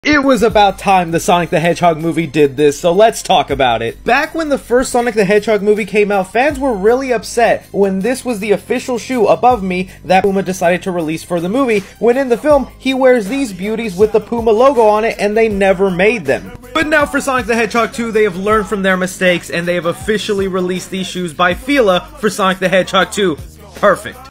It was about time the Sonic the Hedgehog movie did this, so let's talk about it. Back when the first Sonic the Hedgehog movie came out, fans were really upset when this was the official shoe above me that Puma decided to release for the movie, when in the film, he wears these beauties with the Puma logo on it and they never made them. But now for Sonic the Hedgehog 2, they have learned from their mistakes and they have officially released these shoes by Fila for Sonic the Hedgehog 2. Perfect.